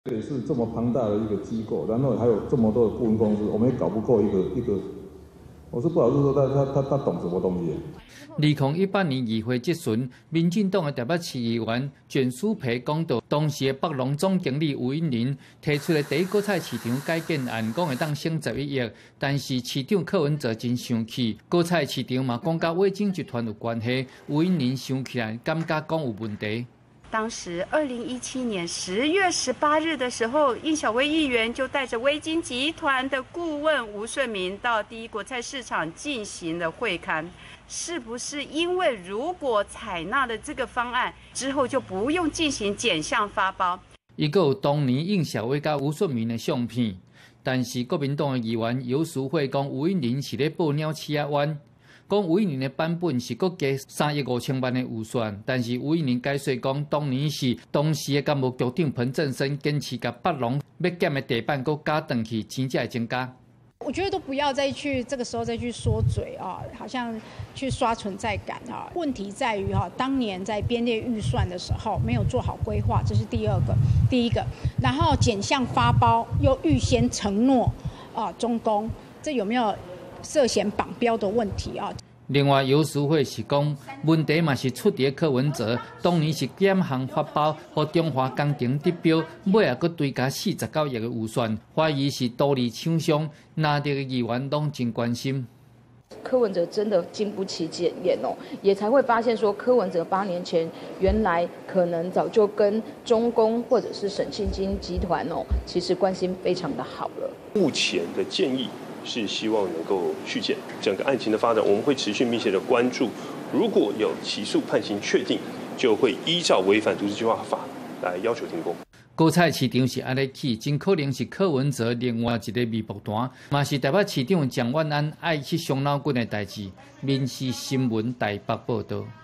这也是这么庞大的一个机构，然后还有这么多的顾问公司，我们也搞不过一个。我是不好意思说他懂什么东西。 2018年议会质询，民进党的台北市议员卷书培讲到，当时的北农总经理吴允玲提出的第一果菜市场改建案，讲会当省11亿，但是市长柯文哲真生气，果菜市场嘛讲甲伟景集团有关系，吴允玲生起来感觉讲有问题。 当时2017年10月18日的时候，应小薇议员就带着威金集团的顾问吴顺民到第一果菜市场进行了会勘。是不是因为如果采纳了这个方案之后，就不用进行减项发包？ 伊个有当年应小薇甲吴顺民的相片，但是国民党的议员游淑慧讲吴允玲是咧报鸟鼠仔湾。讲吴允玲的版本是国加3亿5千万的预算，但是吴允玲解说讲，当年是当时的干部局长彭振声坚持甲北农要减的地板搁加上去，钱才会增加。 我觉得都不要再去这个时候再去说嘴啊，好像去刷存在感啊。问题在于当年在编列预算的时候没有做好规划，这是第一个。然后减项发包又预先承诺中工，这有没有涉嫌绑标的问题啊？ 另外，游淑慧是讲，问题嘛是出伫柯文哲，当年是减项发包，和中华工程得标，尾也佫追加49亿的预算，怀疑是多利厂商，拿到的议员拢真关心。 柯文哲真的经不起检验哦，也才会发现说，柯文哲8年前原来可能早就跟中工或者是沈庆金集团其实关系非常的好了。 目前的建议是希望能够续检，整个案情的发展我们会持续密切的关注。如果有起诉判刑确定，就会依照违反都市计划法来要求停工。 果菜市场是安尼起，真可能是柯文哲另外一个密布单，嘛是台北市长蒋万安爱去伤脑筋的代志。民视新闻台北报道。